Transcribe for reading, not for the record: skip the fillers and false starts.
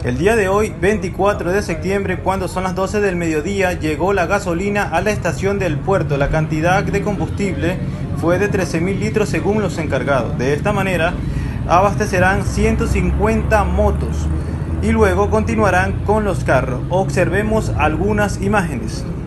El día de hoy, 24 de septiembre, cuando son las 12 del mediodía, llegó la gasolina a la estación del puerto. La cantidad de combustible fue de 13.000 litros según los encargados. De esta manera, abastecerán 150 motos y luego continuarán con los carros. Observemos algunas imágenes.